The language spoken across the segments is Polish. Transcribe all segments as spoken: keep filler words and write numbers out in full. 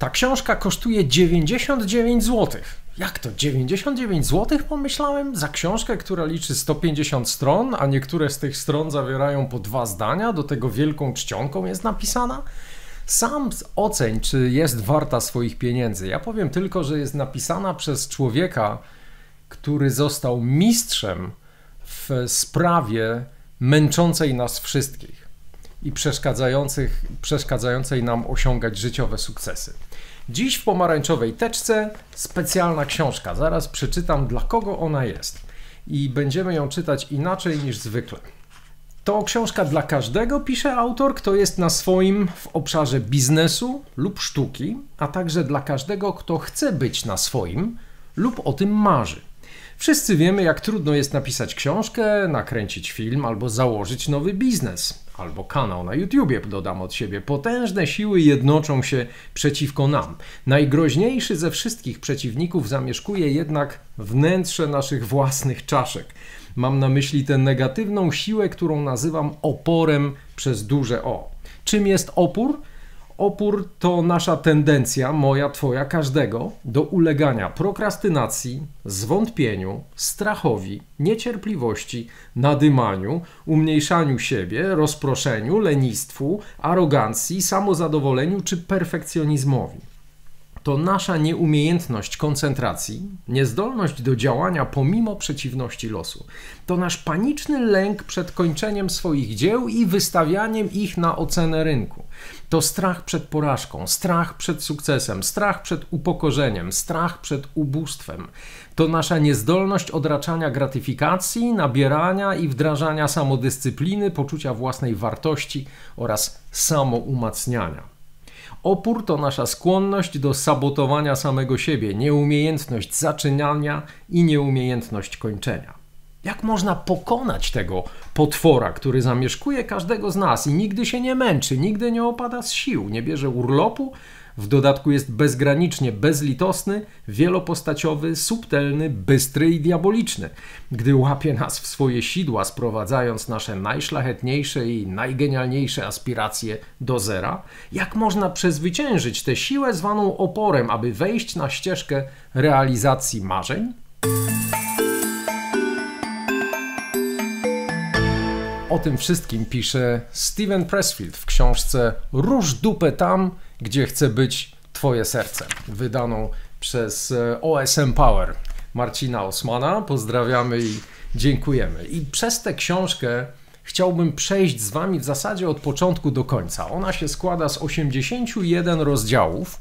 Ta książka kosztuje dziewięćdziesiąt dziewięć złotych. Jak to? dziewięćdziesiąt dziewięć złotych pomyślałem? Za książkę, która liczy sto pięćdziesiąt stron, a niektóre z tych stron zawierają po dwa zdania, do tego wielką czcionką jest napisana? Sam oceń, czy jest warta swoich pieniędzy. Ja powiem tylko, że jest napisana przez człowieka, który został mistrzem w sprawie męczącej nas wszystkich i przeszkadzających, przeszkadzającej nam osiągać życiowe sukcesy. Dziś w pomarańczowej teczce specjalna książka. Zaraz przeczytam, dla kogo ona jest. I będziemy ją czytać inaczej niż zwykle. To książka dla każdego, pisze autor, kto jest na swoim w obszarze biznesu lub sztuki, a także dla każdego, kto chce być na swoim lub o tym marzy. Wszyscy wiemy, jak trudno jest napisać książkę, nakręcić film albo założyć nowy biznes, albo kanał na YouTubie, dodam od siebie. Potężne siły jednoczą się przeciwko nam. Najgroźniejszy ze wszystkich przeciwników zamieszkuje jednak wnętrze naszych własnych czaszek. Mam na myśli tę negatywną siłę, którą nazywam oporem przez duże O. Czym jest opór? Opór to nasza tendencja, moja, twoja, każdego, do ulegania prokrastynacji, zwątpieniu, strachowi, niecierpliwości, nadymaniu, umniejszaniu siebie, rozproszeniu, lenistwu, arogancji, samozadowoleniu czy perfekcjonizmowi. To nasza nieumiejętność koncentracji, niezdolność do działania pomimo przeciwności losu. To nasz paniczny lęk przed kończeniem swoich dzieł i wystawianiem ich na ocenę rynku. To strach przed porażką, strach przed sukcesem, strach przed upokorzeniem, strach przed ubóstwem. To nasza niezdolność odraczania gratyfikacji, nabierania i wdrażania samodyscypliny, poczucia własnej wartości oraz samoumacniania. Opór to nasza skłonność do sabotowania samego siebie, nieumiejętność zaczynania i nieumiejętność kończenia. Jak można pokonać tego potwora, który zamieszkuje każdego z nas i nigdy się nie męczy, nigdy nie opada z sił, nie bierze urlopu, w dodatku jest bezgranicznie bezlitosny, wielopostaciowy, subtelny, bystry i diaboliczny. Gdy łapie nas w swoje sidła, sprowadzając nasze najszlachetniejsze i najgenialniejsze aspiracje do zera, jak można przezwyciężyć tę siłę zwaną oporem, aby wejść na ścieżkę realizacji marzeń? O tym wszystkim pisze Steven Pressfield w książce Rusz dupę tam, gdzie chce być twoje serce, wydaną przez O S M Power Marcina Osmana. Pozdrawiamy i dziękujemy. I przez tę książkę chciałbym przejść z wami w zasadzie od początku do końca. Ona się składa z osiemdziesięciu jeden rozdziałów,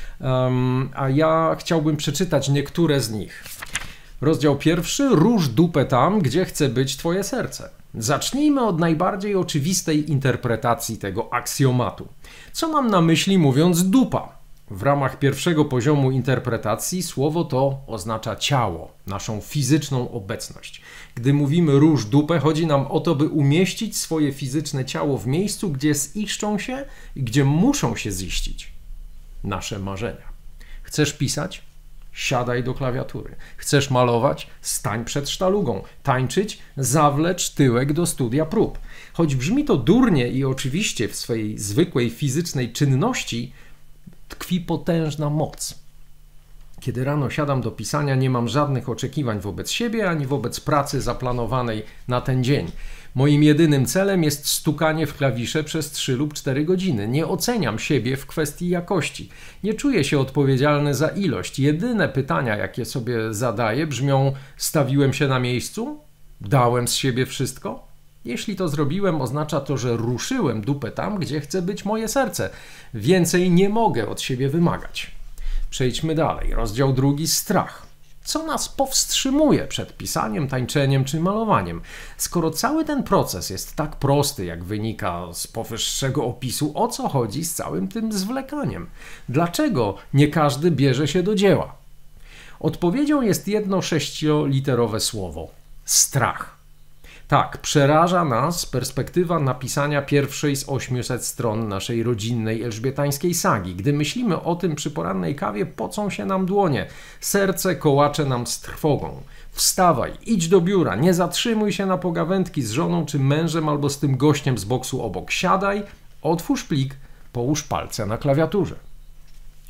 um, a ja chciałbym przeczytać niektóre z nich. Rozdział pierwszy. Rusz dupę tam, gdzie chce być twoje serce. Zacznijmy od najbardziej oczywistej interpretacji tego aksjomatu. Co mam na myśli mówiąc dupa? W ramach pierwszego poziomu interpretacji słowo to oznacza ciało, naszą fizyczną obecność. Gdy mówimy rusz dupę, chodzi nam o to, by umieścić swoje fizyczne ciało w miejscu, gdzie ziszczą się i gdzie muszą się ziścić nasze marzenia. Chcesz pisać? Siadaj do klawiatury. Chcesz malować? Stań przed sztalugą. Tańczyć? Zawlecz tyłek do studia prób. Choć brzmi to durnie i oczywiście w swojej zwykłej fizycznej czynności tkwi potężna moc. Kiedy rano siadam do pisania, nie mam żadnych oczekiwań wobec siebie ani wobec pracy zaplanowanej na ten dzień. Moim jedynym celem jest stukanie w klawisze przez trzy lub cztery godziny. Nie oceniam siebie w kwestii jakości. Nie czuję się odpowiedzialny za ilość. Jedyne pytania, jakie sobie zadaję, brzmią: stawiłem się na miejscu? Dałem z siebie wszystko? Jeśli to zrobiłem, oznacza to, że ruszyłem dupę tam, gdzie chce być moje serce. Więcej nie mogę od siebie wymagać. Przejdźmy dalej. Rozdział drugi. Strach. Co nas powstrzymuje przed pisaniem, tańczeniem czy malowaniem? Skoro cały ten proces jest tak prosty, jak wynika z powyższego opisu, o co chodzi z całym tym zwlekaniem? Dlaczego nie każdy bierze się do dzieła? Odpowiedzią jest jedno sześcioliterowe słowo. Strach. Tak, przeraża nas perspektywa napisania pierwszej z ośmiuset stron naszej rodzinnej elżbietańskiej sagi. Gdy myślimy o tym przy porannej kawie, pocą się nam dłonie. Serce kołacze nam z trwogą. Wstawaj, idź do biura, nie zatrzymuj się na pogawędki z żoną czy mężem albo z tym gościem z boksu obok. Siadaj, otwórz plik, połóż palce na klawiaturze.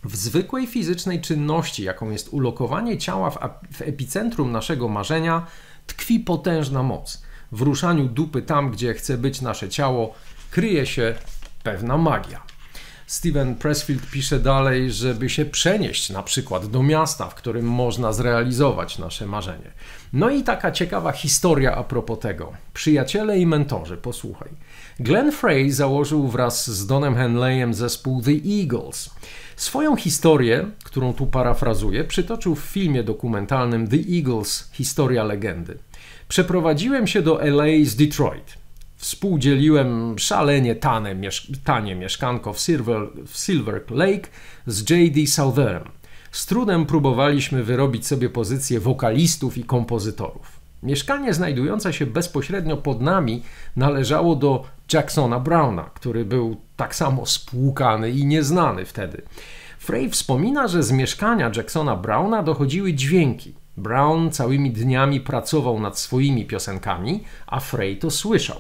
W zwykłej fizycznej czynności, jaką jest ulokowanie ciała w, w epicentrum naszego marzenia, tkwi potężna moc. W ruszaniu dupy tam, gdzie chce być nasze ciało, kryje się pewna magia. Steven Pressfield pisze dalej, żeby się przenieść na przykład do miasta, w którym można zrealizować nasze marzenie. No i taka ciekawa historia a propos tego. Przyjaciele i mentorzy, posłuchaj. Glenn Frey założył wraz z Donem Henleyem zespół The Eagles. Swoją historię, którą tu parafrazuję, przytoczył w filmie dokumentalnym The Eagles – Historia legendy. Przeprowadziłem się do L A z Detroit. Współdzieliłem szalenie tane, miesz tanie mieszkanko w Silver, w Silver Lake z J D Southerem. Z trudem próbowaliśmy wyrobić sobie pozycję wokalistów i kompozytorów. Mieszkanie znajdujące się bezpośrednio pod nami należało do Jacksona Browna, który był tak samo spłukany i nieznany wtedy. Frey wspomina, że z mieszkania Jacksona Browna dochodziły dźwięki. Brown całymi dniami pracował nad swoimi piosenkami, a Frey to słyszał.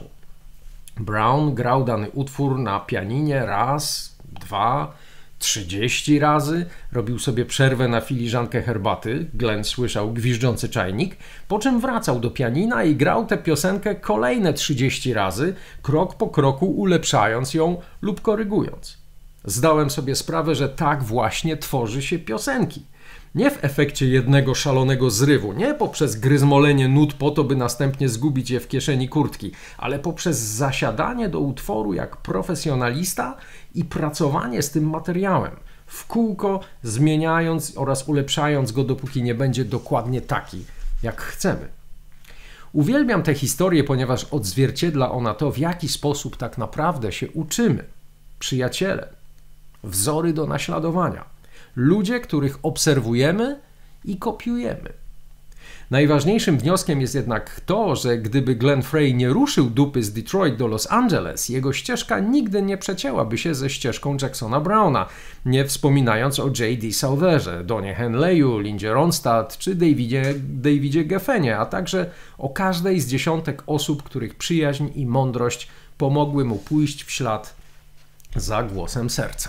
Brown grał dany utwór na pianinie raz, dwa, trzydzieści razy, robił sobie przerwę na filiżankę herbaty, Glenn słyszał gwiżdżący czajnik, po czym wracał do pianina i grał tę piosenkę kolejne trzydzieści razy, krok po kroku ulepszając ją lub korygując. Zdałem sobie sprawę, że tak właśnie tworzy się piosenki. Nie w efekcie jednego szalonego zrywu, nie poprzez gryzmolenie nut po to, by następnie zgubić je w kieszeni kurtki, ale poprzez zasiadanie do utworu jak profesjonalista i pracowanie z tym materiałem, w kółko zmieniając oraz ulepszając go, dopóki nie będzie dokładnie taki, jak chcemy. Uwielbiam tę historię, ponieważ odzwierciedla ona to, w jaki sposób tak naprawdę się uczymy. Przyjaciele, wzory do naśladowania. Ludzie, których obserwujemy i kopiujemy. Najważniejszym wnioskiem jest jednak to, że gdyby Glenn Frey nie ruszył dupy z Detroit do Los Angeles, jego ścieżka nigdy nie przecięłaby się ze ścieżką Jacksona Browna, nie wspominając o J D Southerze, Donie Henleyu, Lindzie Ronstadt czy Davidzie, Davidzie Geffenie, a także o każdej z dziesiątek osób, których przyjaźń i mądrość pomogły mu pójść w ślad za głosem serca.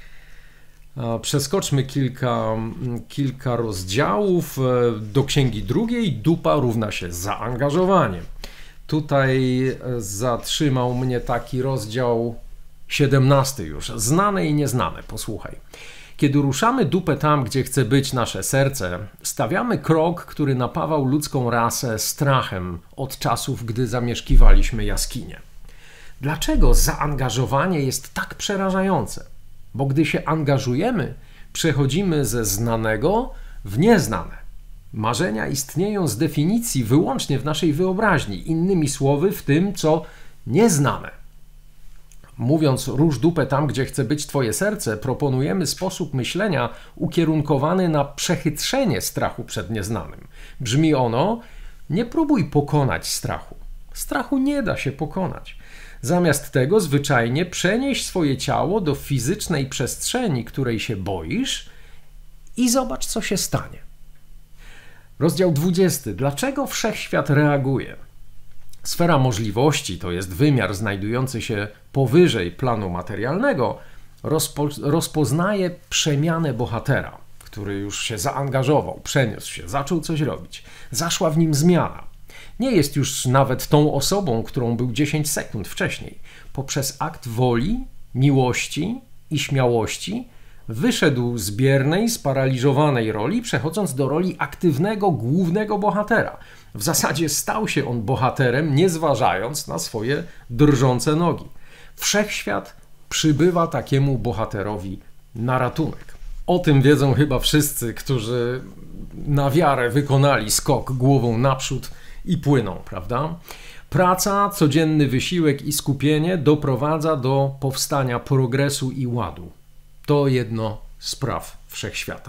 Przeskoczmy kilka, kilka rozdziałów do księgi drugiej. Dupa równa się zaangażowanie. Tutaj zatrzymał mnie taki rozdział siedemnasty już. Znane i nieznane. Posłuchaj. Kiedy ruszamy dupę tam, gdzie chce być nasze serce, stawiamy krok, który napawał ludzką rasę strachem od czasów, gdy zamieszkiwaliśmy jaskinie. Dlaczego zaangażowanie jest tak przerażające? Bo gdy się angażujemy, przechodzimy ze znanego w nieznane. Marzenia istnieją z definicji wyłącznie w naszej wyobraźni, innymi słowy w tym, co nieznane. Mówiąc rusz dupę tam, gdzie chce być twoje serce, proponujemy sposób myślenia ukierunkowany na przechytrzenie strachu przed nieznanym. Brzmi ono: nie próbuj pokonać strachu. Strachu nie da się pokonać. Zamiast tego zwyczajnie przenieś swoje ciało do fizycznej przestrzeni, której się boisz i zobacz, co się stanie. Rozdział dwudziesty. Dlaczego wszechświat reaguje? Sfera możliwości, to jest wymiar znajdujący się powyżej planu materialnego, rozpo, rozpoznaje przemianę bohatera, który już się zaangażował, przeniósł się, zaczął coś robić. Zaszła w nim zmiana. Nie jest już nawet tą osobą, którą był dziesięć sekund wcześniej. Poprzez akt woli, miłości i śmiałości wyszedł z biernej, sparaliżowanej roli, przechodząc do roli aktywnego, głównego bohatera. W zasadzie stał się on bohaterem, nie zważając na swoje drżące nogi. Wszechświat przybywa takiemu bohaterowi na ratunek. O tym wiedzą chyba wszyscy, którzy na wiarę wykonali skok głową naprzód i płyną, prawda? Praca, codzienny wysiłek i skupienie doprowadza do powstania progresu i ładu. To jedno z praw wszechświata.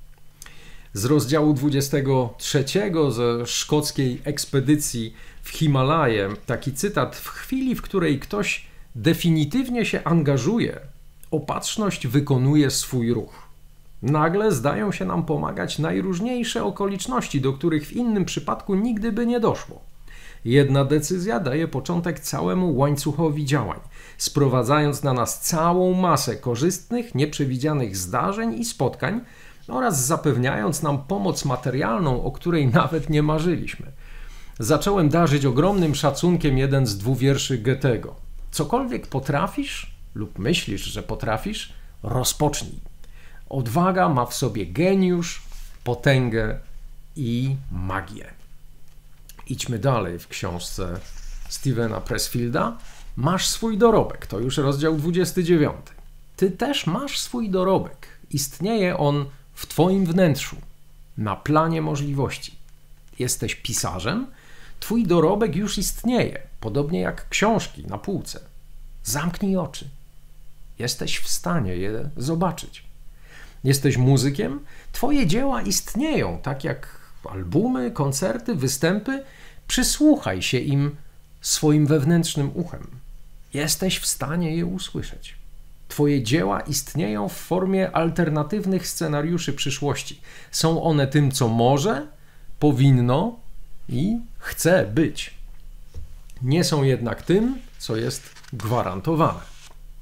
Z rozdziału dwudziestego trzeciego ze szkockiej ekspedycji w Himalaje taki cytat: w chwili, w której ktoś definitywnie się angażuje, opatrzność wykonuje swój ruch. Nagle zdają się nam pomagać najróżniejsze okoliczności, do których w innym przypadku nigdy by nie doszło. Jedna decyzja daje początek całemu łańcuchowi działań, sprowadzając na nas całą masę korzystnych, nieprzewidzianych zdarzeń i spotkań oraz zapewniając nam pomoc materialną, o której nawet nie marzyliśmy. Zacząłem darzyć ogromnym szacunkiem jeden z dwuwierszy Goethego. Cokolwiek potrafisz lub myślisz, że potrafisz, rozpocznij. Odwaga ma w sobie geniusz, potęgę i magię. Idźmy dalej w książce Stevena Pressfielda. Masz swój dorobek, to już rozdział dwudziesty dziewiąty. Ty też masz swój dorobek. Istnieje on w twoim wnętrzu, na planie możliwości. Jesteś pisarzem, twój dorobek już istnieje, podobnie jak książki na półce. Zamknij oczy. Jesteś w stanie je zobaczyć. Jesteś muzykiem, twoje dzieła istnieją, tak jak albumy, koncerty, występy. Przysłuchaj się im swoim wewnętrznym uchem. Jesteś w stanie je usłyszeć. Twoje dzieła istnieją w formie alternatywnych scenariuszy przyszłości. Są one tym, co może, powinno i chce być. Nie są jednak tym, co jest gwarantowane.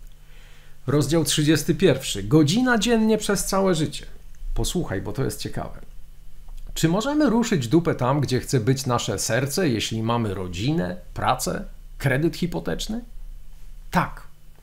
Rozdział trzydziesty pierwszy. Godzina dziennie przez całe życie. Posłuchaj, bo to jest ciekawe. Czy możemy ruszyć dupę tam, gdzie chce być nasze serce, jeśli mamy rodzinę, pracę, kredyt hipoteczny? Tak.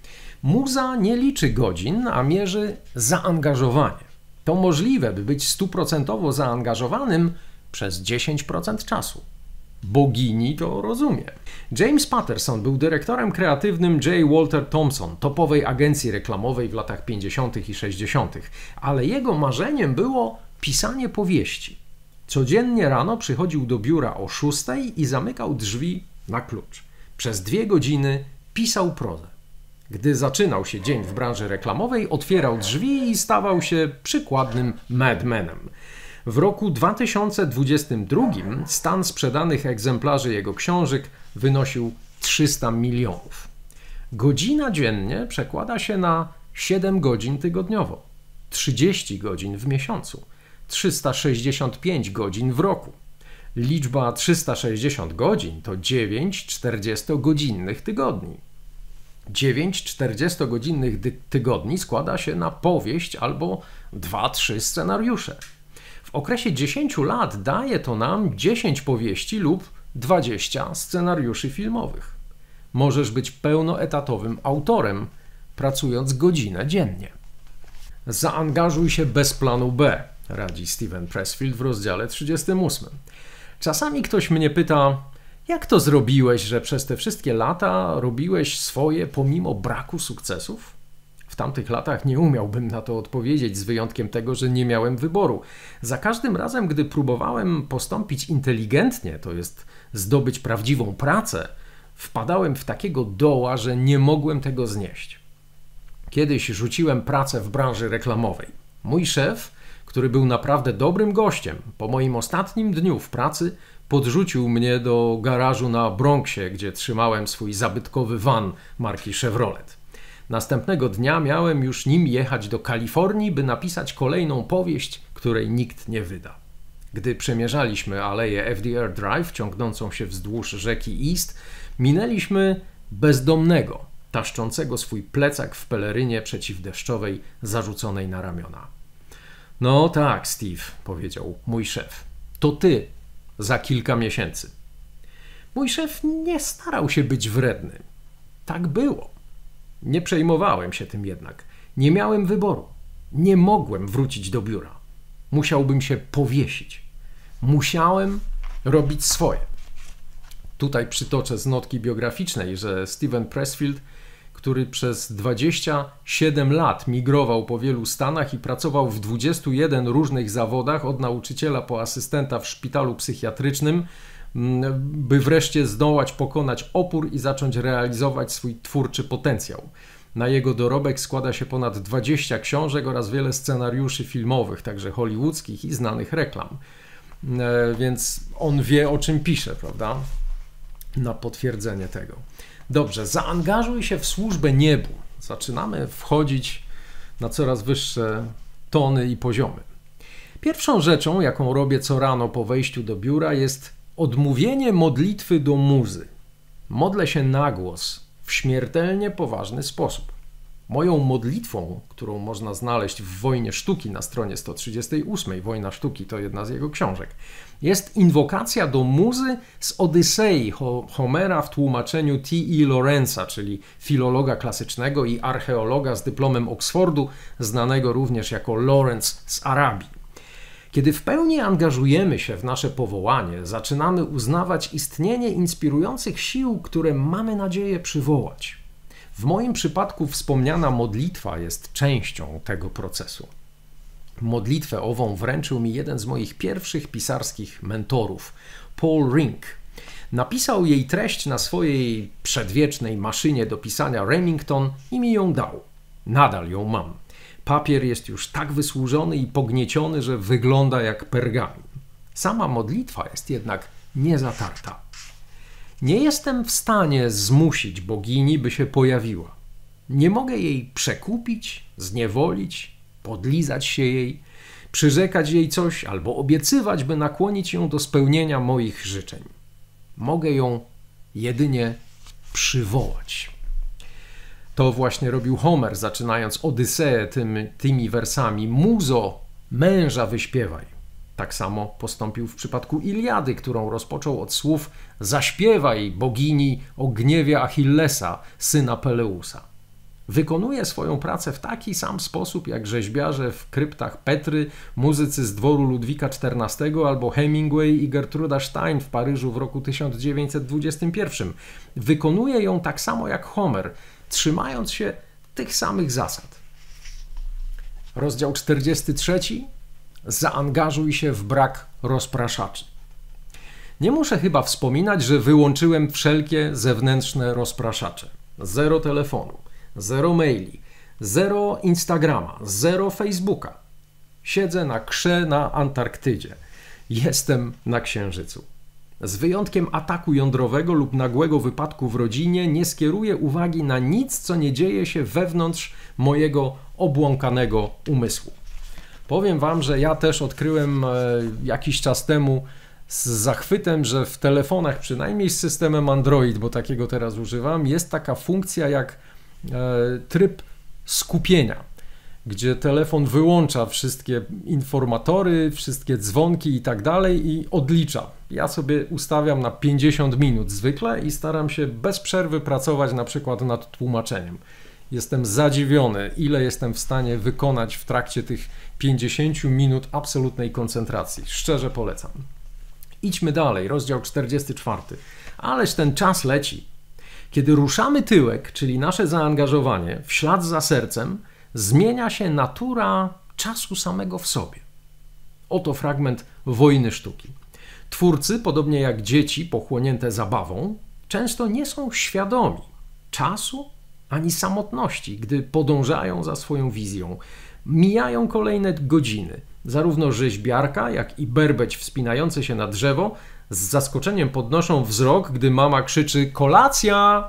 Muza nie liczy godzin, a mierzy zaangażowanie. To możliwe, by być stuprocentowo zaangażowanym przez dziesięć procent czasu. Bogini to rozumie. James Patterson był dyrektorem kreatywnym J. Walter Thompson, topowej agencji reklamowej w latach pięćdziesiątych i sześćdziesiątych, ale jego marzeniem było pisanie powieści. Codziennie rano przychodził do biura o szóstej i zamykał drzwi na klucz. Przez dwie godziny pisał prozę. Gdy zaczynał się dzień w branży reklamowej, otwierał drzwi i stawał się przykładnym madmanem. W roku dwa tysiące dwudziestym drugim stan sprzedanych egzemplarzy jego książek wynosił trzysta milionów. Godzina dziennie przekłada się na siedem godzin tygodniowo, trzydzieści godzin w miesiącu, trzysta sześćdziesiąt pięć godzin w roku. Liczba trzysta sześćdziesiąt godzin to dziewięć czterdziestogodzinnych tygodni. dziewięć czterdziestogodzinnych tygodni składa się na powieść albo dwa trzy scenariusze. W okresie dziesięciu lat daje to nam dziesięć powieści lub dwadzieścia scenariuszy filmowych. Możesz być pełnoetatowym autorem, pracując godzinę dziennie. Zaangażuj się bez planu B, radzi Steven Pressfield w rozdziale trzydziestym ósmym. Czasami ktoś mnie pyta, jak to zrobiłeś, że przez te wszystkie lata robiłeś swoje pomimo braku sukcesów? W tamtych latach nie umiałbym na to odpowiedzieć, z wyjątkiem tego, że nie miałem wyboru. Za każdym razem, gdy próbowałem postąpić inteligentnie, to jest zdobyć prawdziwą pracę, wpadałem w takiego doła, że nie mogłem tego znieść. Kiedyś rzuciłem pracę w branży reklamowej. Mój szef, który był naprawdę dobrym gościem, po moim ostatnim dniu w pracy podrzucił mnie do garażu na Bronxie, gdzie trzymałem swój zabytkowy van marki Chevrolet. Następnego dnia miałem już nim jechać do Kalifornii, by napisać kolejną powieść, której nikt nie wyda. Gdy przemierzaliśmy aleję F D R Drive ciągnącą się wzdłuż rzeki East, minęliśmy bezdomnego, taszczącego swój plecak w pelerynie przeciwdeszczowej zarzuconej na ramiona. No tak, Steve, powiedział mój szef, to ty za kilka miesięcy. Mój szef nie starał się być wredny. Tak było. Nie przejmowałem się tym jednak. Nie miałem wyboru. Nie mogłem wrócić do biura. Musiałbym się powiesić. Musiałem robić swoje. Tutaj przytoczę z notki biograficznej, że Steven Pressfield, który przez dwadzieścia siedem lat migrował po wielu stanach i pracował w dwudziestu jeden różnych zawodach, od nauczyciela po asystenta w szpitalu psychiatrycznym, by wreszcie zdołać pokonać opór i zacząć realizować swój twórczy potencjał. Na jego dorobek składa się ponad dwadzieścia książek oraz wiele scenariuszy filmowych, także hollywoodzkich i znanych reklam. Więc on wie, o czym pisze, prawda? Na potwierdzenie tego. Dobrze, zaangażuj się w służbę niebu. Zaczynamy wchodzić na coraz wyższe tony i poziomy. Pierwszą rzeczą, jaką robię co rano po wejściu do biura, jest Odmówienie modlitwy do muzy. Modlę się na głos w śmiertelnie poważny sposób. Moją modlitwą, którą można znaleźć w Wojnie Sztuki na stronie sto trzydziestej ósmej, Wojna Sztuki to jedna z jego książek, jest inwokacja do muzy z Odysei Homera w tłumaczeniu T E Lawrence'a, czyli filologa klasycznego i archeologa z dyplomem Oxfordu, znanego również jako Lawrence z Arabii. Kiedy w pełni angażujemy się w nasze powołanie, zaczynamy uznawać istnienie inspirujących sił, które mamy nadzieję przywołać. W moim przypadku wspomniana modlitwa jest częścią tego procesu. Modlitwę ową wręczył mi jeden z moich pierwszych pisarskich mentorów, Paul Rink. Napisał jej treść na swojej przedwiecznej maszynie do pisania Remington i mi ją dał. Nadal ją mam. Papier jest już tak wysłużony i pognieciony, że wygląda jak pergamin. Sama modlitwa jest jednak niezatarta. Nie jestem w stanie zmusić bogini, by się pojawiła. Nie mogę jej przekupić, zniewolić, podlizać się jej, przyrzekać jej coś albo obiecywać, by nakłonić ją do spełnienia moich życzeń. Mogę ją jedynie przywołać. To właśnie robił Homer, zaczynając Odyseję tym, tymi wersami: Muzo, męża wyśpiewaj. Tak samo postąpił w przypadku Iliady, którą rozpoczął od słów: zaśpiewaj, bogini, o gniewie Achillesa, syna Peleusa. Wykonuje swoją pracę w taki sam sposób jak rzeźbiarze w kryptach Petry, muzycy z dworu Ludwika czternastego albo Hemingway i Gertruda Stein w Paryżu w roku tysiąc dziewięćset dwudziestym pierwszym. Wykonuje ją tak samo jak Homer, trzymając się tych samych zasad. Rozdział czterdziesty trzeci. Zaangażuj się w brak rozpraszaczy. Nie muszę chyba wspominać, że wyłączyłem wszelkie zewnętrzne rozpraszacze. Zero telefonu, zero maili, zero Instagrama, zero Facebooka. Siedzę na krze na Antarktydzie. Jestem na Księżycu. Z wyjątkiem ataku jądrowego lub nagłego wypadku w rodzinie nie skieruję uwagi na nic, co nie dzieje się wewnątrz mojego obłąkanego umysłu. Powiem wam, że ja też odkryłem e, jakiś czas temu z zachwytem, że w telefonach, przynajmniej z systemem Android, bo takiego teraz używam, jest taka funkcja jak e, tryb skupienia, gdzie telefon wyłącza wszystkie informatory, wszystkie dzwonki i tak dalej i odlicza. Ja sobie ustawiam na pięćdziesiąt minut zwykle i staram się bez przerwy pracować na przykład nad tłumaczeniem. Jestem zadziwiony, ile jestem w stanie wykonać w trakcie tych pięćdziesięciu minut absolutnej koncentracji. Szczerze polecam. Idźmy dalej, rozdział czterdziesty czwarty. Ależ ten czas leci. Kiedy ruszamy tyłek, czyli nasze zaangażowanie, w ślad za sercem, zmienia się natura czasu samego w sobie. Oto fragment Wojny Sztuki. Twórcy, podobnie jak dzieci pochłonięte zabawą, często nie są świadomi czasu ani samotności, gdy podążają za swoją wizją. Mijają kolejne godziny. Zarówno rzeźbiarka, jak i berbeć wspinający się na drzewo z zaskoczeniem podnoszą wzrok, gdy mama krzyczy: kolacja!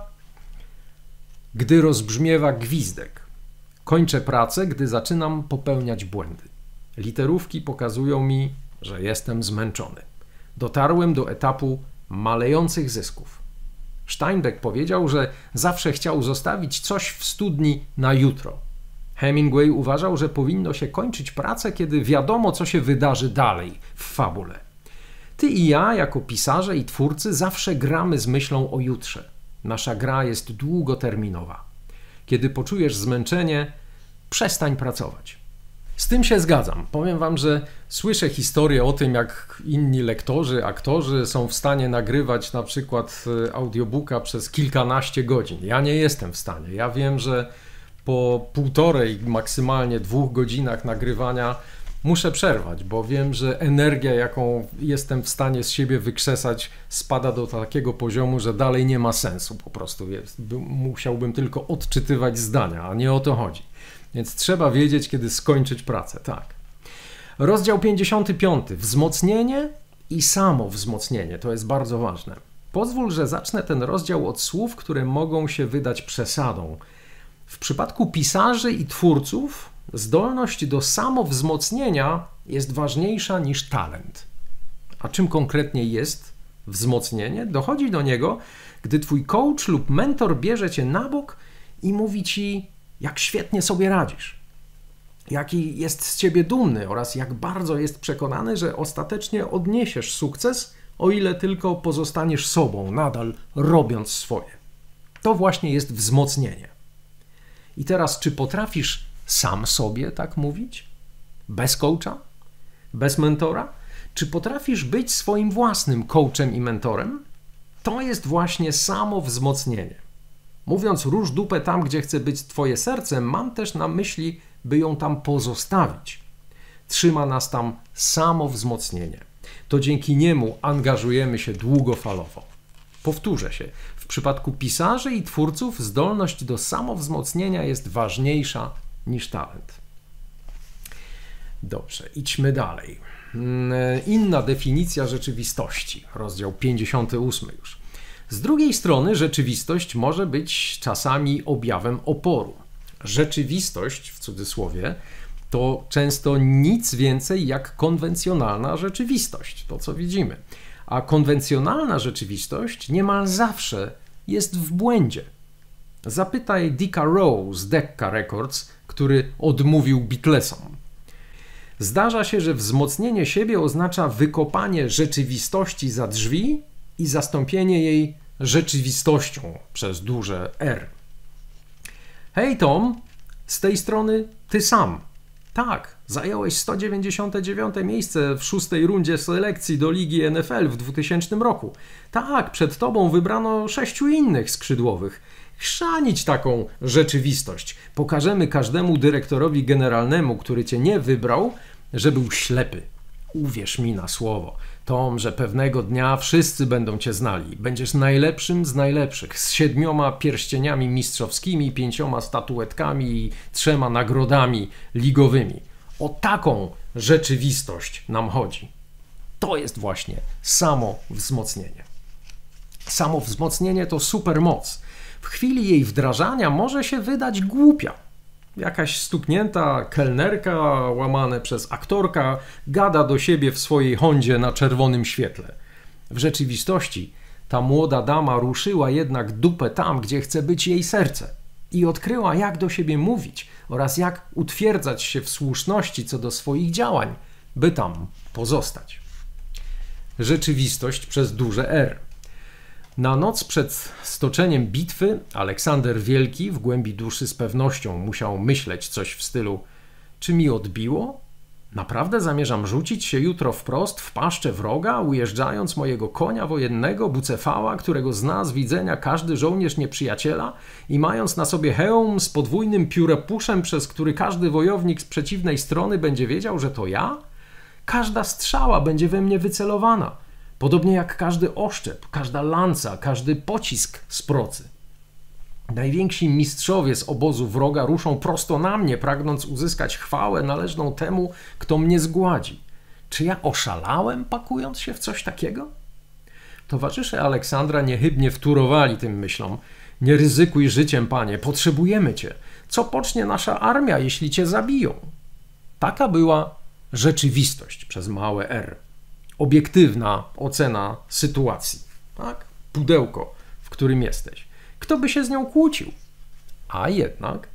Gdy rozbrzmiewa gwizdek. Kończę pracę, gdy zaczynam popełniać błędy. Literówki pokazują mi, że jestem zmęczony. Dotarłem do etapu malejących zysków. Steinbeck powiedział, że zawsze chciał zostawić coś w studni na jutro. Hemingway uważał, że powinno się kończyć pracę, kiedy wiadomo, co się wydarzy dalej w fabule. Ty i ja, jako pisarze i twórcy, zawsze gramy z myślą o jutrze. Nasza gra jest długoterminowa. Kiedy poczujesz zmęczenie, przestań pracować. Z tym się zgadzam. Powiem wam, że słyszę historię o tym, jak inni lektorzy, aktorzy są w stanie nagrywać na przykład audiobooka przez kilkanaście godzin. Ja nie jestem w stanie. Ja wiem, że po półtorej, maksymalnie dwóch godzinach nagrywania muszę przerwać, bo wiem, że energia, jaką jestem w stanie z siebie wykrzesać, spada do takiego poziomu, że dalej nie ma sensu. Po prostu jest. Musiałbym tylko odczytywać zdania, a nie o to chodzi. Więc trzeba wiedzieć, kiedy skończyć pracę. Tak. Rozdział pięćdziesiąty piąty. Wzmocnienie i samowzmocnienie. To jest bardzo ważne. Pozwól, że zacznę ten rozdział od słów, które mogą się wydać przesadą. W przypadku pisarzy i twórców zdolność do samowzmocnienia jest ważniejsza niż talent. A czym konkretnie jest wzmocnienie dochodzi do niego, gdy twój coach lub mentor bierze cię na bok i mówi ci, jak świetnie sobie radzisz, jaki jest z ciebie dumny oraz jak bardzo jest przekonany, że ostatecznie odniesiesz sukces, o ile tylko pozostaniesz sobą, nadal robiąc swoje. To właśnie jest wzmocnienie. I teraz, czy potrafisz sam sobie tak mówić? Bez coacha? Bez mentora? Czy potrafisz być swoim własnym coachem i mentorem? To jest właśnie samo wzmocnienie. Mówiąc rusz dupę tam, gdzie chce być twoje serce, mam też na myśli, by ją tam pozostawić. Trzyma nas tam samo wzmocnienie. To dzięki niemu angażujemy się długofalowo. Powtórzę się, w przypadku pisarzy i twórców zdolność do samowzmocnienia jest ważniejsza niż talent. Dobrze, idźmy dalej. Inna definicja rzeczywistości, rozdział pięćdziesiąty ósmy już. Z drugiej strony rzeczywistość może być czasami objawem oporu. Rzeczywistość, w cudzysłowie, to często nic więcej jak konwencjonalna rzeczywistość, to co widzimy. A konwencjonalna rzeczywistość niemal zawsze jest w błędzie. Zapytaj Dicka Rowe z Decca Records, który odmówił Beatlesom. Zdarza się, że wzmocnienie siebie oznacza wykopanie rzeczywistości za drzwi i zastąpienie jej rzeczywistością przez duże R. Hej Tom, z tej strony ty sam. Tak, zająłeś sto dziewięćdziesiąte dziewiąte miejsce w szóstej rundzie selekcji do Ligi N F L w dwutysięcznym roku. Tak, przed tobą wybrano sześciu innych skrzydłowych. Chrzanić taką rzeczywistość. Pokażemy każdemu dyrektorowi generalnemu, który cię nie wybrał, że był ślepy. Uwierz mi na słowo, Tom, że pewnego dnia wszyscy będą cię znali. Będziesz najlepszym z najlepszych, z siedmioma pierścieniami mistrzowskimi, pięcioma statuetkami i trzema nagrodami ligowymi. O taką rzeczywistość nam chodzi. To jest właśnie samo wzmocnienie. Samo wzmocnienie to supermoc. W chwili jej wdrażania może się wydać głupia. Jakaś stuknięta kelnerka, łamane przez aktorka, gada do siebie w swojej Hondzie na czerwonym świetle. W rzeczywistości ta młoda dama ruszyła jednak dupę tam, gdzie chce być jej serce i odkryła, jak do siebie mówić oraz jak utwierdzać się w słuszności co do swoich działań, by tam pozostać. Rzeczywistość przez duże R. Na noc przed stoczeniem bitwy Aleksander Wielki w głębi duszy z pewnością musiał myśleć coś w stylu: czy mi odbiło? Naprawdę zamierzam rzucić się jutro wprost w paszczę wroga, ujeżdżając mojego konia wojennego Bucefała, którego zna z widzenia każdy żołnierz nieprzyjaciela, i mając na sobie hełm z podwójnym pióropuszem, przez który każdy wojownik z przeciwnej strony będzie wiedział, że to ja? Każda strzała będzie we mnie wycelowana. Podobnie jak każdy oszczep, każda lanca, każdy pocisk z procy. Najwięksi mistrzowie z obozu wroga ruszą prosto na mnie, pragnąc uzyskać chwałę należną temu, kto mnie zgładzi. Czy ja oszalałem, pakując się w coś takiego? Towarzysze Aleksandra niechybnie wtórowali tym myślom. Nie ryzykuj życiem, panie, potrzebujemy cię. Co pocznie nasza armia, jeśli cię zabiją? Taka była rzeczywistość przez małe R. Obiektywna ocena sytuacji, tak? Pudełko, w którym jesteś. Kto by się z nią kłócił? A jednak,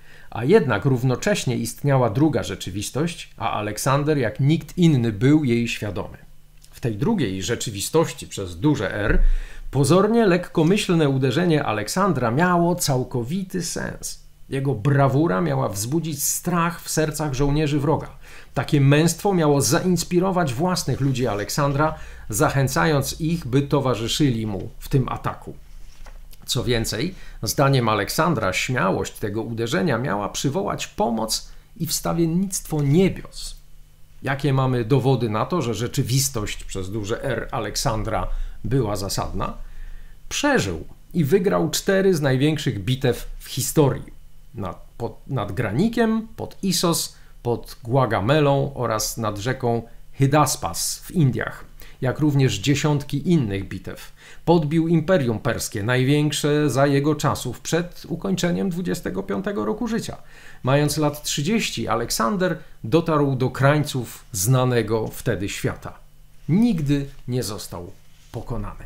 a jednak równocześnie istniała druga rzeczywistość, a Aleksander jak nikt inny był jej świadomy. W tej drugiej rzeczywistości przez duże R pozornie lekkomyślne uderzenie Aleksandra miało całkowity sens. Jego brawura miała wzbudzić strach w sercach żołnierzy wroga. Takie męstwo miało zainspirować własnych ludzi Aleksandra, zachęcając ich, by towarzyszyli mu w tym ataku. Co więcej, zdaniem Aleksandra śmiałość tego uderzenia miała przywołać pomoc i wstawiennictwo niebios. Jakie mamy dowody na to, że rzeczywistość przez duże R Aleksandra była zasadna? Przeżył i wygrał cztery z największych bitew w historii. Nad, pod, nad Granikiem, pod Issos, pod Guagamelą oraz nad rzeką Hydaspas w Indiach, jak również dziesiątki innych bitew. Podbił Imperium Perskie, największe za jego czasów, przed ukończeniem dwudziestego piątego roku życia. Mając lat trzydzieści, Aleksander dotarł do krańców znanego wtedy świata. Nigdy nie został pokonany.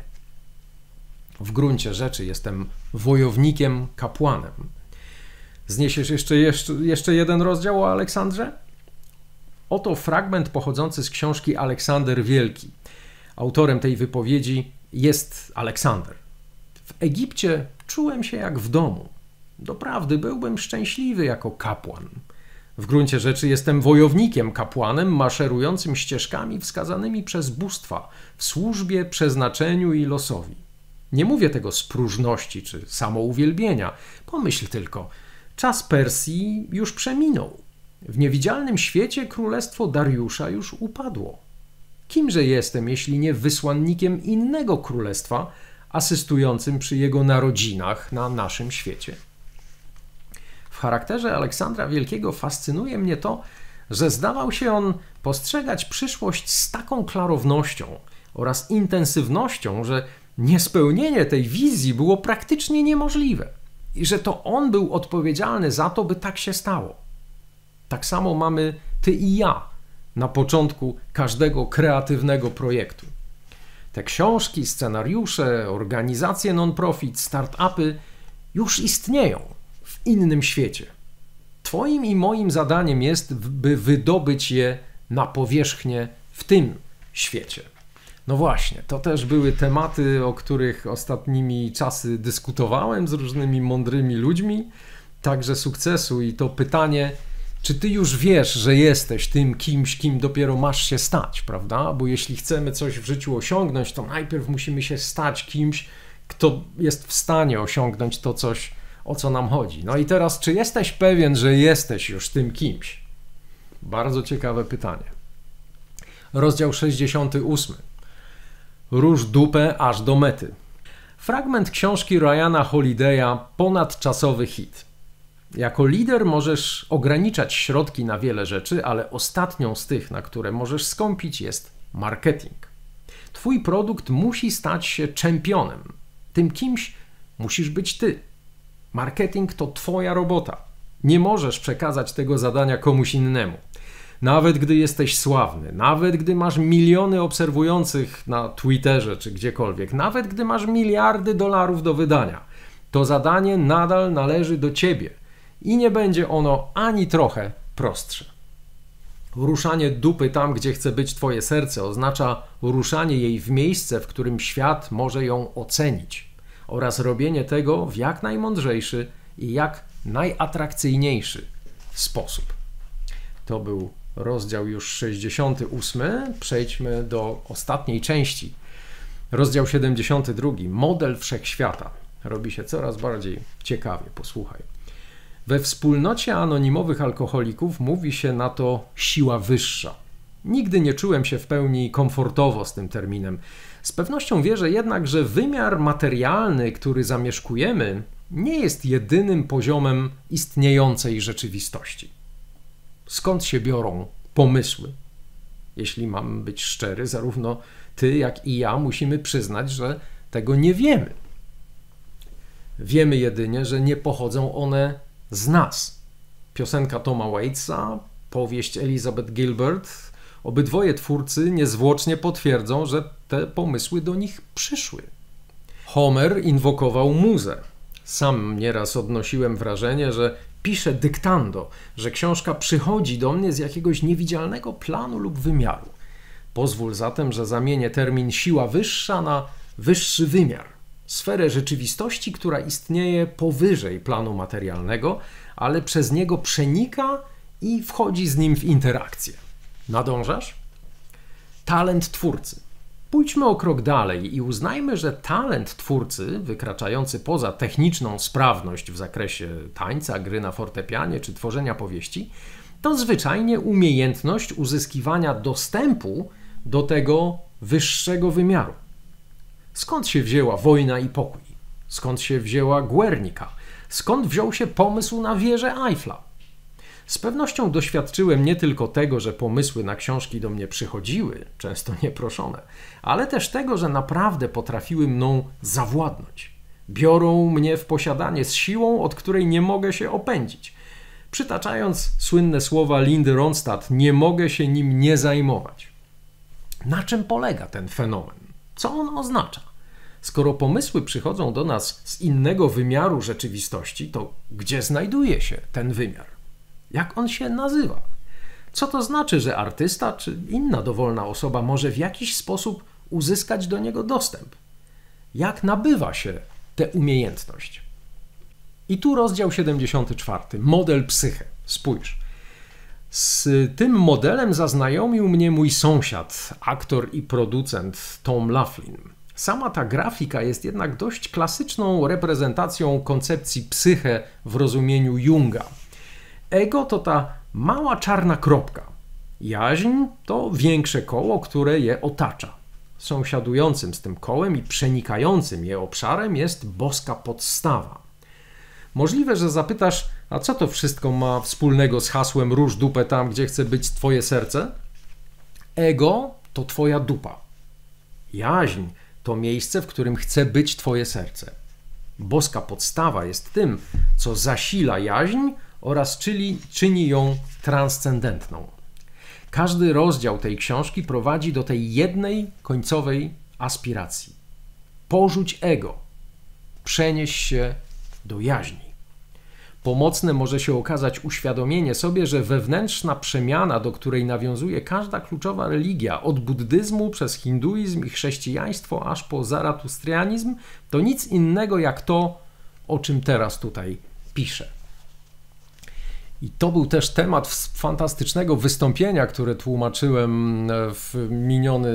W gruncie rzeczy jestem wojownikiem, kapłanem. Zniesiesz jeszcze, jeszcze, jeszcze jeden rozdział o Aleksandrze? Oto fragment pochodzący z książki Aleksander Wielki. Autorem tej wypowiedzi jest Aleksander. W Egipcie czułem się jak w domu. Doprawdy byłbym szczęśliwy jako kapłan. W gruncie rzeczy jestem wojownikiem, kapłanem maszerującym ścieżkami wskazanymi przez bóstwa w służbie, przeznaczeniu i losowi. Nie mówię tego z próżności czy samouwielbienia. Pomyśl tylko, czas Persji już przeminął. W niewidzialnym świecie królestwo Dariusza już upadło. Kimże jestem, jeśli nie wysłannikiem innego królestwa, asystującym przy jego narodzinach na naszym świecie? W charakterze Aleksandra Wielkiego fascynuje mnie to, że zdawał się on postrzegać przyszłość z taką klarownością oraz intensywnością, że niespełnienie tej wizji było praktycznie niemożliwe i że to on był odpowiedzialny za to, by tak się stało. Tak samo mamy ty i ja na początku każdego kreatywnego projektu. Te książki, scenariusze, organizacje non-profit, start-upy już istnieją w innym świecie. Twoim i moim zadaniem jest, by wydobyć je na powierzchnię w tym świecie. No właśnie, to też były tematy, o których ostatnimi czasy dyskutowałem z różnymi mądrymi ludźmi, także sukcesu i to pytanie, czy ty już wiesz, że jesteś tym kimś, kim dopiero masz się stać, prawda? Bo jeśli chcemy coś w życiu osiągnąć, to najpierw musimy się stać kimś, kto jest w stanie osiągnąć to coś, o co nam chodzi. No i teraz, czy jesteś pewien, że jesteś już tym kimś? Bardzo ciekawe pytanie. Rozdział sześćdziesiąty ósmy. Rusz dupę aż do mety. Fragment książki Ryana Holiday'a, ponadczasowy hit. Jako lider możesz ograniczać środki na wiele rzeczy, ale ostatnią z tych, na które możesz skąpić, jest marketing. Twój produkt musi stać się czempionem. Tym kimś musisz być ty. Marketing to twoja robota. Nie możesz przekazać tego zadania komuś innemu. Nawet gdy jesteś sławny, nawet gdy masz miliony obserwujących na Twitterze czy gdziekolwiek, nawet gdy masz miliardy dolarów do wydania, to zadanie nadal należy do ciebie i nie będzie ono ani trochę prostsze. Ruszanie dupy tam, gdzie chce być twoje serce, oznacza ruszanie jej w miejsce, w którym świat może ją ocenić oraz robienie tego w jak najmądrzejszy i jak najatrakcyjniejszy sposób. To był rozdział już sześćdziesiąty ósmy. Przejdźmy do ostatniej części. Rozdział siedemdziesiąty drugi. Model wszechświata. Robi się coraz bardziej ciekawie. Posłuchaj. We wspólnocie anonimowych alkoholików mówi się na to siła wyższa. Nigdy nie czułem się w pełni komfortowo z tym terminem. Z pewnością wierzę jednak, że wymiar materialny, który zamieszkujemy, nie jest jedynym poziomem istniejącej rzeczywistości. Skąd się biorą pomysły? Jeśli mam być szczery, zarówno ty, jak i ja musimy przyznać, że tego nie wiemy. Wiemy jedynie, że nie pochodzą one z nas. Piosenka Toma Waitsa, powieść Elizabeth Gilbert, obydwoje twórcy niezwłocznie potwierdzą, że te pomysły do nich przyszły. Homer inwokował muzę. Sam nieraz odnosiłem wrażenie, że piszę dyktando, że książka przychodzi do mnie z jakiegoś niewidzialnego planu lub wymiaru. Pozwól zatem, że zamienię termin siła wyższa na wyższy wymiar. Sferę rzeczywistości, która istnieje powyżej planu materialnego, ale przez niego przenika i wchodzi z nim w interakcję. Nadążasz? Talent twórcy. Pójdźmy o krok dalej i uznajmy, że talent twórcy, wykraczający poza techniczną sprawność w zakresie tańca, gry na fortepianie czy tworzenia powieści, to zwyczajnie umiejętność uzyskiwania dostępu do tego wyższego wymiaru. Skąd się wzięła Wojna i pokój? Skąd się wzięła Guernica? Skąd wziął się pomysł na wieżę Eiffla? Z pewnością doświadczyłem nie tylko tego, że pomysły na książki do mnie przychodziły, często nieproszone, ale też tego, że naprawdę potrafiły mną zawładnąć. Biorą mnie w posiadanie z siłą, od której nie mogę się opędzić. Przytaczając słynne słowa Lindy Ronstadt, nie mogę się nim nie zajmować. Na czym polega ten fenomen? Co on oznacza? Skoro pomysły przychodzą do nas z innego wymiaru rzeczywistości, to gdzie znajduje się ten wymiar? Jak on się nazywa? Co to znaczy, że artysta czy inna dowolna osoba może w jakiś sposób uzyskać do niego dostęp? Jak nabywa się tę umiejętność? I tu rozdział siedemdziesiąty czwarty. Model psyche. Spójrz. Z tym modelem zaznajomił mnie mój sąsiad, aktor i producent Tom Laughlin. Sama ta grafika jest jednak dość klasyczną reprezentacją koncepcji psyche w rozumieniu Junga. Ego to ta mała czarna kropka. Jaźń to większe koło, które je otacza. Sąsiadującym z tym kołem i przenikającym je obszarem jest boska podstawa. Możliwe, że zapytasz, a co to wszystko ma wspólnego z hasłem rusz dupę tam, gdzie chce być twoje serce? Ego to twoja dupa. Jaźń to miejsce, w którym chce być twoje serce. Boska podstawa jest tym, co zasila jaźń oraz czyli czyni ją transcendentną. Każdy rozdział tej książki prowadzi do tej jednej końcowej aspiracji. Porzuć ego. Przenieś się do jaźni. Pomocne może się okazać uświadomienie sobie, że wewnętrzna przemiana, do której nawiązuje każda kluczowa religia, od buddyzmu przez hinduizm i chrześcijaństwo aż po zaratustrianizm, to nic innego jak to, o czym teraz tutaj piszę. I to był też temat fantastycznego wystąpienia, które tłumaczyłem w miniony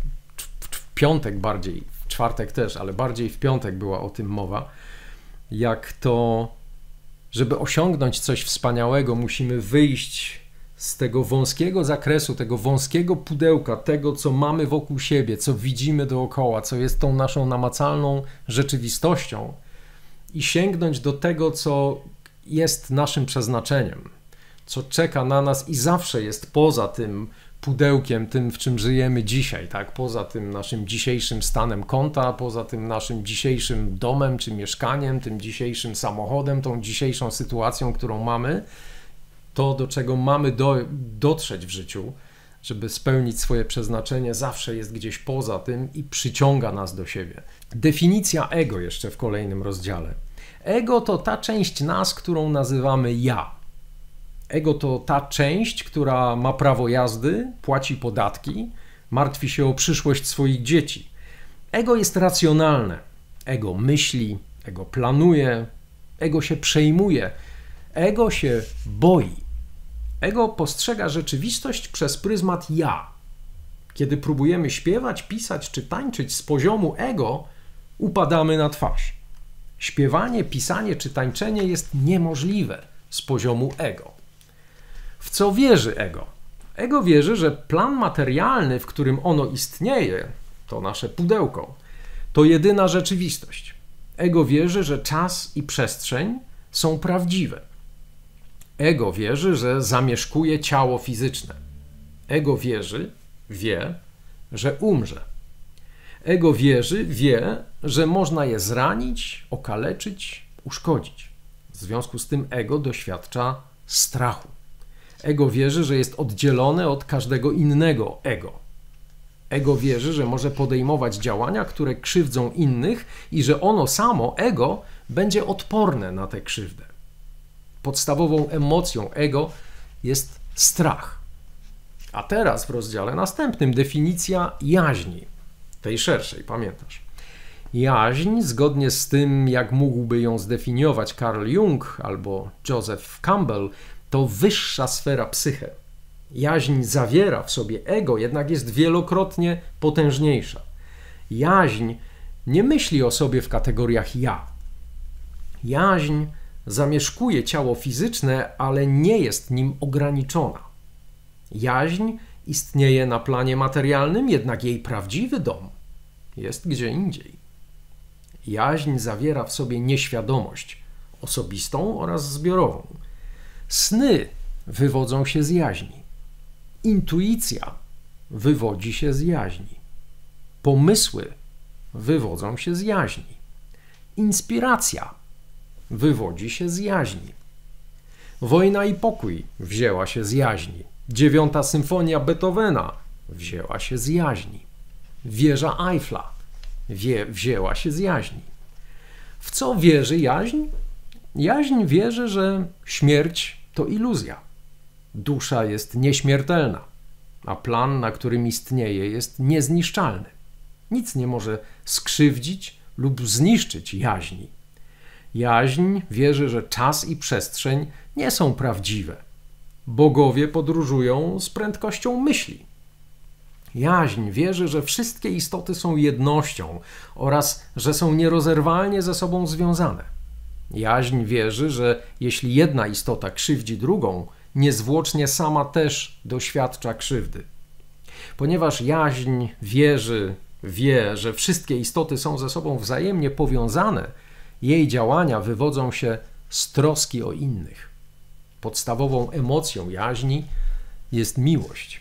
w piątek bardziej, w czwartek też, ale bardziej w piątek była o tym mowa, jak to, żeby osiągnąć coś wspaniałego, musimy wyjść z tego wąskiego zakresu, tego wąskiego pudełka, tego, co mamy wokół siebie, co widzimy dookoła, co jest tą naszą namacalną rzeczywistością i sięgnąć do tego, co jest naszym przeznaczeniem, co czeka na nas i zawsze jest poza tym pudełkiem, tym, w czym żyjemy dzisiaj, tak? Poza tym naszym dzisiejszym stanem konta, poza tym naszym dzisiejszym domem czy mieszkaniem, tym dzisiejszym samochodem, tą dzisiejszą sytuacją, którą mamy, to, do czego mamy do, dotrzeć w życiu, żeby spełnić swoje przeznaczenie, zawsze jest gdzieś poza tym i przyciąga nas do siebie. Definicja ego jeszcze w kolejnym rozdziale. Ego to ta część nas, którą nazywamy ja. Ego to ta część, która ma prawo jazdy, płaci podatki, martwi się o przyszłość swoich dzieci. Ego jest racjonalne. Ego myśli, ego planuje, ego się przejmuje, ego się boi. Ego postrzega rzeczywistość przez pryzmat ja. Kiedy próbujemy śpiewać, pisać czy tańczyć z poziomu ego, upadamy na twarz. Śpiewanie, pisanie czy tańczenie jest niemożliwe z poziomu ego. W co wierzy ego? Ego wierzy, że plan materialny, w którym ono istnieje, to nasze pudełko, to jedyna rzeczywistość. Ego wierzy, że czas i przestrzeń są prawdziwe. Ego wierzy, że zamieszkuje ciało fizyczne. Ego wierzy, wie, że umrze. Ego wierzy, wie, że można je zranić, okaleczyć, uszkodzić. W związku z tym ego doświadcza strachu. Ego wierzy, że jest oddzielone od każdego innego ego. Ego wierzy, że może podejmować działania, które krzywdzą innych i że ono samo, ego, będzie odporne na tę krzywdę. Podstawową emocją ego jest strach. A teraz w rozdziale następnym definicja jaźni. Tej szerszej, pamiętasz? Jaźń, zgodnie z tym, jak mógłby ją zdefiniować Carl Jung albo Joseph Campbell, to wyższa sfera psyche. Jaźń zawiera w sobie ego, jednak jest wielokrotnie potężniejsza. Jaźń nie myśli o sobie w kategoriach ja. Jaźń zamieszkuje ciało fizyczne, ale nie jest nim ograniczona. Jaźń istnieje na planie materialnym, jednak jej prawdziwy dom jest gdzie indziej. Jaźń zawiera w sobie nieświadomość osobistą oraz zbiorową. Sny wywodzą się z jaźni. Intuicja wywodzi się z jaźni. Pomysły wywodzą się z jaźni. Inspiracja wywodzi się z jaźni. Wojna i pokój wzięła się z jaźni. Dziewiąta symfonia Beethovena wzięła się z jaźni. Wieża Eiffla wie, wzięła się z jaźni. W co wierzy jaźń? Jaźń wierzy, że śmierć to iluzja. Dusza jest nieśmiertelna, a plan, na którym istnieje, jest niezniszczalny. Nic nie może skrzywdzić lub zniszczyć jaźni. Jaźń wierzy, że czas i przestrzeń nie są prawdziwe. Bogowie podróżują z prędkością myśli. Jaźń wierzy, że wszystkie istoty są jednością oraz że są nierozerwalnie ze sobą związane. Jaźń wierzy, że jeśli jedna istota krzywdzi drugą, niezwłocznie sama też doświadcza krzywdy. Ponieważ jaźń wierzy, wie, że wszystkie istoty są ze sobą wzajemnie powiązane, jej działania wywodzą się z troski o innych. Podstawową emocją jaźni jest miłość.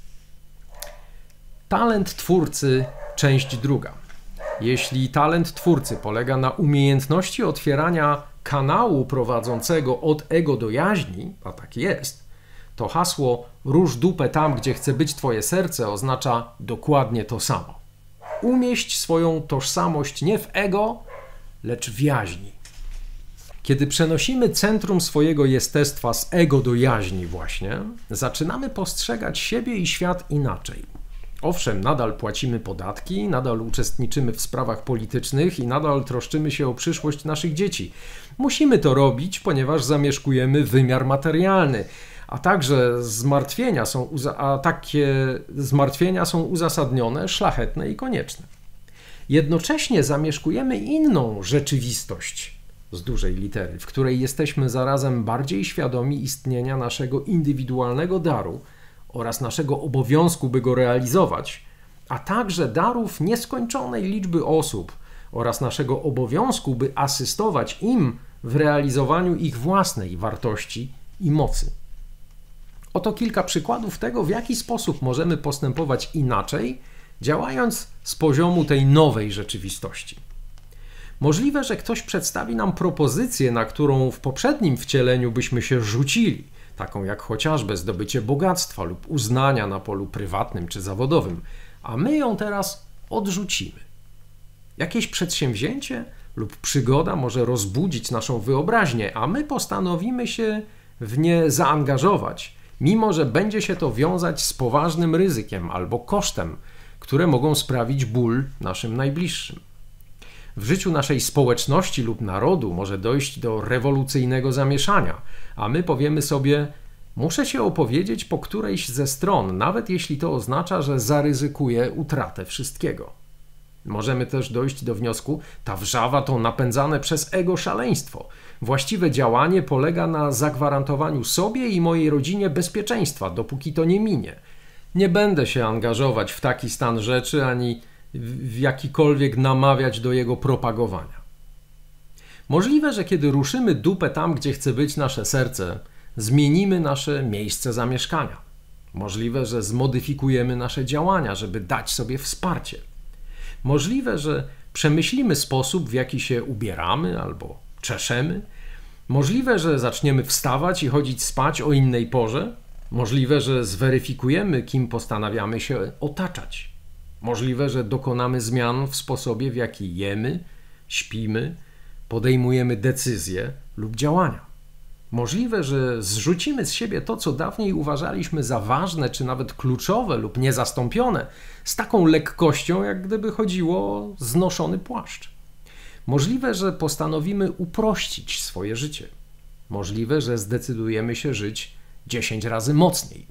Talent twórcy, część druga. Jeśli talent twórcy polega na umiejętności otwierania kanału prowadzącego od ego do jaźni, a tak jest, to hasło "rusz dupę tam, gdzie chce być twoje serce" oznacza dokładnie to samo. Umieść swoją tożsamość nie w ego, lecz w jaźni. Kiedy przenosimy centrum swojego jestestwa z ego do jaźni właśnie, zaczynamy postrzegać siebie i świat inaczej. Owszem, nadal płacimy podatki, nadal uczestniczymy w sprawach politycznych i nadal troszczymy się o przyszłość naszych dzieci. Musimy to robić, ponieważ zamieszkujemy wymiar materialny, a także zmartwienia są, a takie zmartwienia są uzasadnione, szlachetne i konieczne. Jednocześnie zamieszkujemy inną rzeczywistość z dużej litery, w której jesteśmy zarazem bardziej świadomi istnienia naszego indywidualnego daru oraz naszego obowiązku, by go realizować, a także darów nieskończonej liczby osób oraz naszego obowiązku, by asystować im w realizowaniu ich własnej wartości i mocy. Oto kilka przykładów tego, w jaki sposób możemy postępować inaczej, działając z poziomu tej nowej rzeczywistości. Możliwe, że ktoś przedstawi nam propozycję, na którą w poprzednim wcieleniu byśmy się rzucili, taką jak chociażby zdobycie bogactwa lub uznania na polu prywatnym czy zawodowym, a my ją teraz odrzucimy. Jakieś przedsięwzięcie lub przygoda może rozbudzić naszą wyobraźnię, a my postanowimy się w nie zaangażować, mimo że będzie się to wiązać z poważnym ryzykiem albo kosztem, które mogą sprawić ból naszym najbliższym. W życiu naszej społeczności lub narodu może dojść do rewolucyjnego zamieszania, a my powiemy sobie: muszę się opowiedzieć po którejś ze stron, nawet jeśli to oznacza, że zaryzykuję utratę wszystkiego. Możemy też dojść do wniosku: ta wrzawa to napędzane przez ego szaleństwo. Właściwe działanie polega na zagwarantowaniu sobie i mojej rodzinie bezpieczeństwa, dopóki to nie minie. Nie będę się angażować w taki stan rzeczy, ani w jakikolwiek namawiać do jego propagowania. Możliwe, że kiedy ruszymy dupę tam, gdzie chce być nasze serce, zmienimy nasze miejsce zamieszkania. Możliwe, że zmodyfikujemy nasze działania, żeby dać sobie wsparcie. Możliwe, że przemyślimy sposób, w jaki się ubieramy albo czeszemy. Możliwe, że zaczniemy wstawać i chodzić spać o innej porze. Możliwe, że zweryfikujemy, kim postanawiamy się otaczać. Możliwe, że dokonamy zmian w sposobie, w jaki jemy, śpimy, podejmujemy decyzje lub działania. Możliwe, że zrzucimy z siebie to, co dawniej uważaliśmy za ważne, czy nawet kluczowe lub niezastąpione, z taką lekkością, jak gdyby chodziło o znoszony płaszcz. Możliwe, że postanowimy uprościć swoje życie. Możliwe, że zdecydujemy się żyć dziesięć razy mocniej.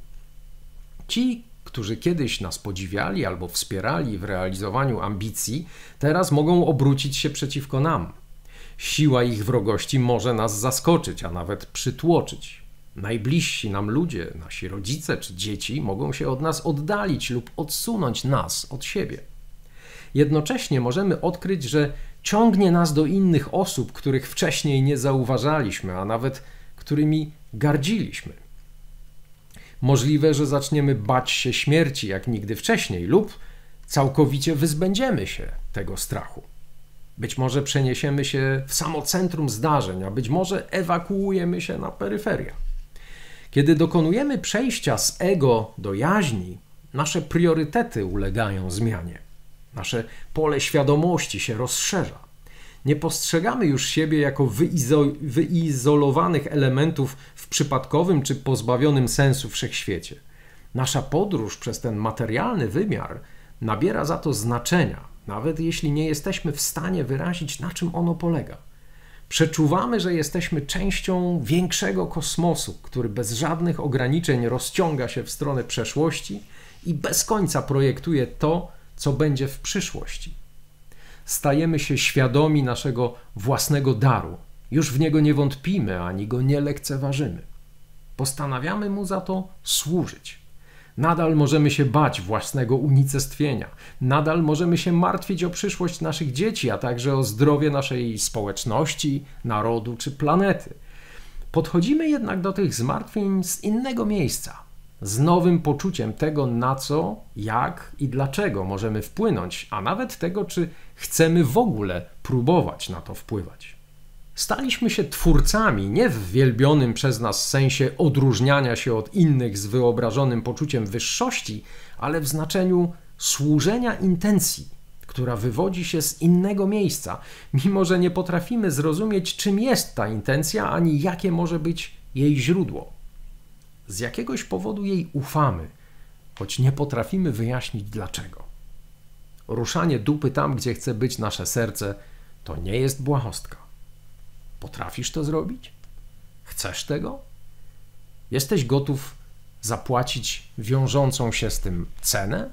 Ci, którzy kiedyś nas podziwiali albo wspierali w realizowaniu ambicji, teraz mogą obrócić się przeciwko nam. Siła ich wrogości może nas zaskoczyć, a nawet przytłoczyć. Najbliżsi nam ludzie, nasi rodzice czy dzieci mogą się od nas oddalić lub odsunąć nas od siebie. Jednocześnie możemy odkryć, że ciągnie nas do innych osób, których wcześniej nie zauważaliśmy, a nawet którymi gardziliśmy. Możliwe, że zaczniemy bać się śmierci jak nigdy wcześniej lub całkowicie wyzbędziemy się tego strachu. Być może przeniesiemy się w samo centrum zdarzeń, a być może ewakuujemy się na peryferię. Kiedy dokonujemy przejścia z ego do jaźni, nasze priorytety ulegają zmianie. Nasze pole świadomości się rozszerza. Nie postrzegamy już siebie jako wyizo wyizolowanych elementów w przypadkowym czy pozbawionym sensu wszechświecie. Nasza podróż przez ten materialny wymiar nabiera za to znaczenia, nawet jeśli nie jesteśmy w stanie wyrazić, na czym ono polega. Przeczuwamy, że jesteśmy częścią większego kosmosu, który bez żadnych ograniczeń rozciąga się w stronę przeszłości i bez końca projektuje to, co będzie w przyszłości. Stajemy się świadomi naszego własnego daru. Już w niego nie wątpimy, ani go nie lekceważymy. Postanawiamy mu za to służyć. Nadal możemy się bać własnego unicestwienia. Nadal możemy się martwić o przyszłość naszych dzieci, a także o zdrowie naszej społeczności, narodu czy planety. Podchodzimy jednak do tych zmartwień z innego miejsca. Z nowym poczuciem tego, na co, jak i dlaczego możemy wpłynąć, a nawet tego, czy chcemy w ogóle próbować na to wpływać. Staliśmy się twórcami nie w wielbionym przez nas sensie odróżniania się od innych z wyobrażonym poczuciem wyższości, ale w znaczeniu służenia intencji, która wywodzi się z innego miejsca, mimo że nie potrafimy zrozumieć, czym jest ta intencja, ani jakie może być jej źródło. Z jakiegoś powodu jej ufamy, choć nie potrafimy wyjaśnić dlaczego. Ruszanie dupy tam, gdzie chce być nasze serce, to nie jest błahostka. Potrafisz to zrobić? Chcesz tego? Jesteś gotów zapłacić wiążącą się z tym cenę?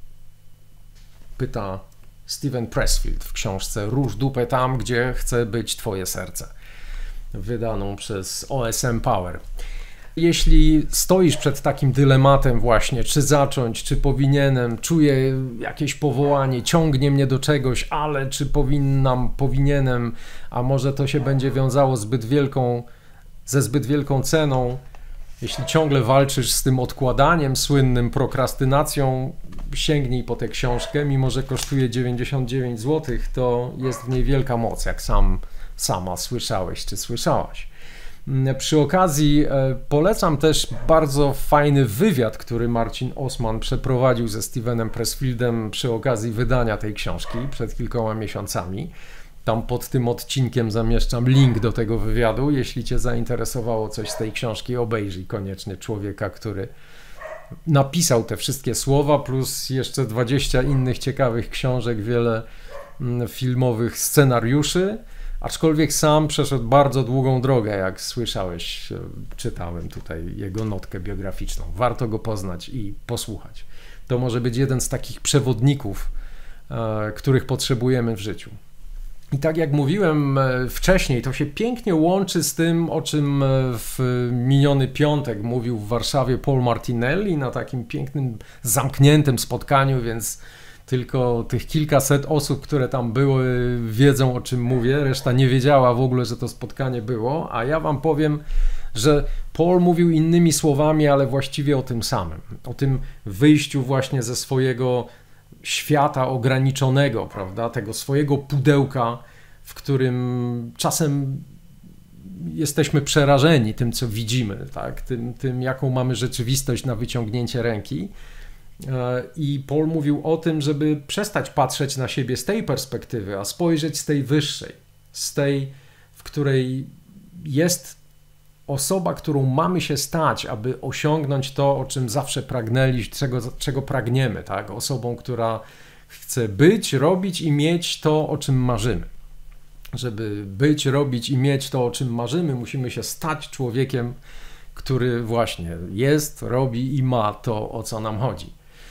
Pyta Steven Pressfield w książce Rusz dupę tam, gdzie chce być twoje serce, wydaną przez O S M Power. Jeśli stoisz przed takim dylematem właśnie, czy zacząć, czy powinienem, czuję jakieś powołanie, ciągnie mnie do czegoś, ale czy powinnam, powinienem, a może to się będzie wiązało zbyt wielką, ze zbyt wielką ceną, jeśli ciągle walczysz z tym odkładaniem słynnym, prokrastynacją, sięgnij po tę książkę, mimo że kosztuje dziewięćdziesiąt dziewięć złotych, to jest w niej wielka moc, jak sam, sama słyszałeś, czy słyszałaś. Przy okazji polecam też bardzo fajny wywiad, który Marcin Osman przeprowadził ze Stevenem Pressfieldem przy okazji wydania tej książki przed kilkoma miesiącami. Tam pod tym odcinkiem zamieszczam link do tego wywiadu. Jeśli cię zainteresowało coś z tej książki, obejrzyj koniecznie człowieka, który napisał te wszystkie słowa, plus jeszcze dwadzieścia innych ciekawych książek, wiele filmowych scenariuszy. Aczkolwiek sam przeszedł bardzo długą drogę, jak słyszałeś, czytałem tutaj jego notkę biograficzną. Warto go poznać i posłuchać. To może być jeden z takich przewodników, których potrzebujemy w życiu. I tak jak mówiłem wcześniej, to się pięknie łączy z tym, o czym w miniony piątek mówił w Warszawie Paul Martinelli na takim pięknym, zamkniętym spotkaniu, więc tylko tych kilkaset osób, które tam były, wiedzą, o czym mówię. Reszta nie wiedziała w ogóle, że to spotkanie było, a ja wam powiem, że Paul mówił innymi słowami, ale właściwie o tym samym. O tym wyjściu właśnie ze swojego świata ograniczonego, prawda, tego swojego pudełka, w którym czasem jesteśmy przerażeni tym, co widzimy, tak, tym, tym jaką mamy rzeczywistość na wyciągnięcie ręki. I Paul mówił o tym, żeby przestać patrzeć na siebie z tej perspektywy, a spojrzeć z tej wyższej, z tej, w której jest osoba, którą mamy się stać, aby osiągnąć to, o czym zawsze pragnęliśmy, czego, czego pragniemy, tak? Osobą, która chce być, robić i mieć to, o czym marzymy. Żeby być, robić i mieć to, o czym marzymy, musimy się stać człowiekiem, który właśnie jest, robi i ma to, o co nam chodzi.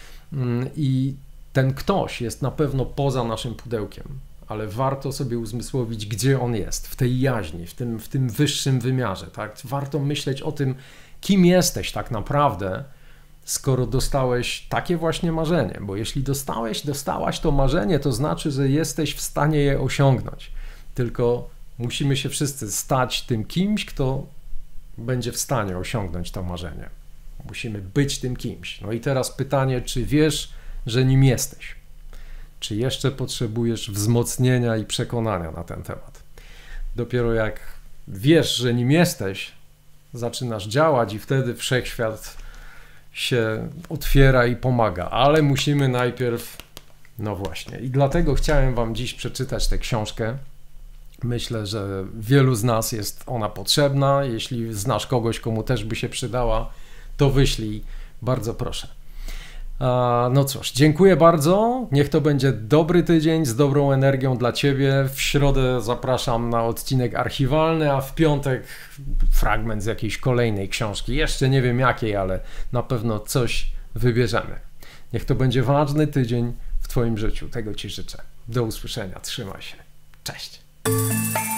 I ten ktoś jest na pewno poza naszym pudełkiem, ale warto sobie uzmysłowić, gdzie on jest, w tej jaźni, w tym, w tym wyższym wymiarze. Tak? Warto myśleć o tym, kim jesteś tak naprawdę, skoro dostałeś takie właśnie marzenie, bo jeśli dostałeś, dostałaś to marzenie, to znaczy, że jesteś w stanie je osiągnąć. Tylko musimy się wszyscy stać tym kimś, kto będzie w stanie osiągnąć to marzenie. Musimy być tym kimś. No i teraz pytanie, czy wiesz, że nim jesteś? Czy jeszcze potrzebujesz wzmocnienia i przekonania na ten temat? Dopiero jak wiesz, że nim jesteś, zaczynasz działać i wtedy wszechświat się otwiera i pomaga. Ale musimy najpierw No właśnie. I dlatego chciałem wam dziś przeczytać tę książkę. Myślę, że wielu z nas jest ona potrzebna. Jeśli znasz kogoś, komu też by się przydała, to wyślij. Bardzo proszę. No cóż, dziękuję bardzo. Niech to będzie dobry tydzień z dobrą energią dla ciebie. W środę zapraszam na odcinek archiwalny, a w piątek fragment z jakiejś kolejnej książki. Jeszcze nie wiem jakiej, ale na pewno coś wybierzemy. Niech to będzie ważny tydzień w twoim życiu. Tego ci życzę. Do usłyszenia. Trzymaj się. Cześć.